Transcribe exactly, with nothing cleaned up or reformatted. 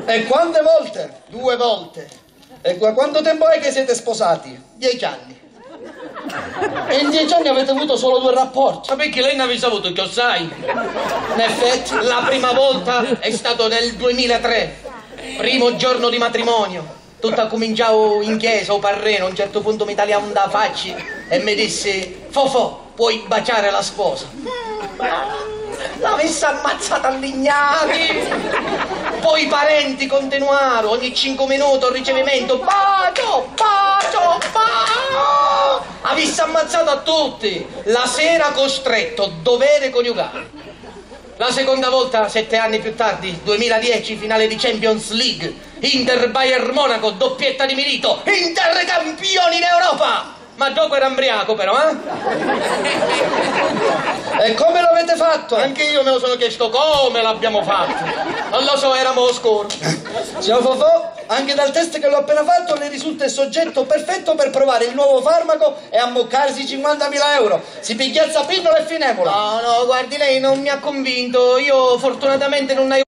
E quante volte? Due volte. E da quanto tempo è che siete sposati? Dieci anni. E in dieci anni avete avuto solo due rapporti. Ma perché lei ne aveva avuto, che lo sai? In effetti, La prima volta è stato nel duemilatré, primo giorno di matrimonio. Tutto cominciavo in chiesa o parreno, a un certo punto mi tagliavo da facci e mi disse: Fofò, puoi baciare la sposa. L'avessi ammazzata allignati. Poi i parenti continuarono, ogni cinque minuti il ricevimento: bacio, bacio, bacio. Avessi ammazzato a tutti. La sera costretto, dovere coniugale. La seconda volta, sette anni più tardi, duemiladieci, finale di Champions League, Inter Bayern Monaco, doppietta di Milito, Inter campioni d'Europa! Ma gioco era ambriaco però, eh? E come l'avete fatto? Anche io me lo sono chiesto come l'abbiamo fatto. Non lo so, eravamo oscuri. Signor Fofò, anche dal test che l'ho appena fatto le risulta il soggetto perfetto per provare il nuovo farmaco e ammoccarsi cinquantamila euro. Si picchiazza pinnola e finemola. No, no, guardi, lei non mi ha convinto. Io fortunatamente non ho